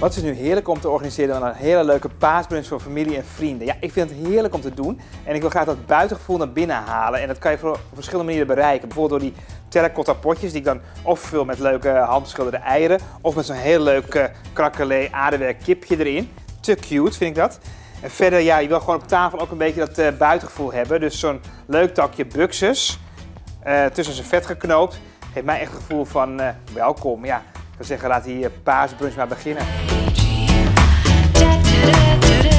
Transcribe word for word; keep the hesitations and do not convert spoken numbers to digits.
Wat is nu heerlijk om te organiseren dan een hele leuke paasbrunch voor familie en vrienden. Ja, ik vind het heerlijk om te doen en ik wil graag dat buitengevoel naar binnen halen. En dat kan je op verschillende manieren bereiken. Bijvoorbeeld door die terracotta potjes die ik dan of vul met leuke handgeschilderde eieren of met zo'n heel leuk uh, krakkelee aardewerk kipje erin. Te cute vind ik dat. En verder, ja, je wil gewoon op tafel ook een beetje dat uh, buitengevoel hebben. Dus zo'n leuk takje buxus, uh, tussen zijn vet geknoopt, geeft mij echt het gevoel van uh, welkom. Ja, ik zou zeggen, laat die uh, paasbrunch maar beginnen.